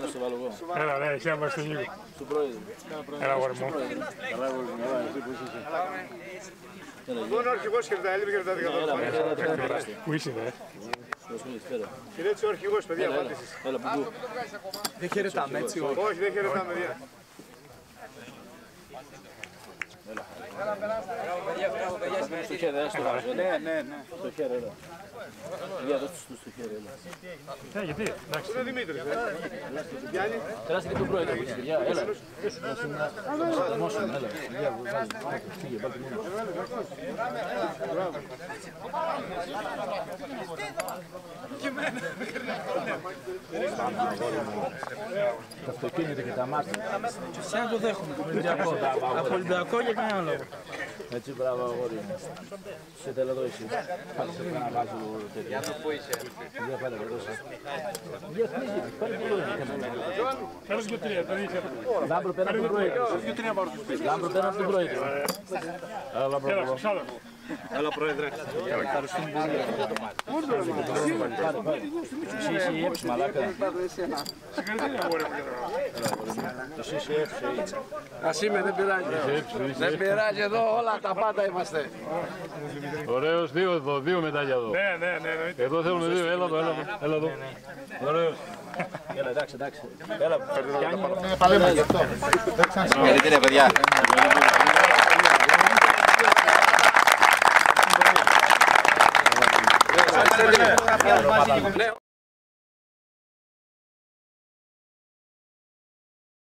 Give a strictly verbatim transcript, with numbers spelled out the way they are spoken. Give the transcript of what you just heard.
στο βάλω εγώ. Έλα, ναι, εσύ να μας στο γύρο. Στον πρόεδρο. Έλα, αγόρι μου. Καλά, αγόρι μου, καλά, εσύ πώς είσαι. Πού είναι ο αρχηγός χαιρετάει, μην χαιρετάτε καθόλου. Πού είσαι, δε. Χαιρέτησε ο αρχηγός, παιδιά, απάντησες. Έλα, μπουμπού. Δεν χαιρετάμε έτσι, όχι. Όχι, δεν χαιρετάμε, παιδιά. Στο χέρι, έλα, στο βάζω. Ναι, ναι, ναι. Στο χέρι, έλα. Για δώστε του στο χέρι, έλα. Ε, γιατί, εντάξει. Είναι ο Δημήτρης, ε. Γιάννη. Περάστε και τον πρόεδρο, παιδιά, έλα. Μόσον, έλα. Φύγε, πάτε μόνο. Τα αυτοκίνητα και τα μάτια. Σαν να το δέχομαι. Από Ολυμπιακό για κανένα λόγο. Έτσι, μπράβο, αγόρι μου. Σε θέλω εδώ εσύ. Πάλι σε να βάζω τέτοια. Για το που είσαι. Για πάλι εδώ εσύ. Για κνίγει, πάλι το λόγο. Πέρασε και τρία, το είχε. Λάμπρο πέρα από τον πρόεδρο. Λάμπρο πέρα από τον πρόεδρο. Έλα, Λάμπρο. Έλα, ξάδερφο. Έλα, πρόεδρε. Ευχαριστούμε πολύ. Εσύ είσαι η έψη, μαλάκα. Συγχαρητήρια, αγόρι μου. Εσύ είσαι η έψη. Ας είμαι, δεν πειράζει. Δεν πειράζει, εδώ όλα τα πάντα είμαστε. Ωραίος, δύο εδώ, δύο μετάλλια εδώ. Ναι, ναι, ναι. Εδώ θέλουμε δύο, έλα εδώ, έλα εδώ. Έλα εδώ. Ωραίος. Έλα, εντάξει, εντάξει. Έλα, Παλέμα γι' αυτό. Συγχαρητήρια, παιδιά.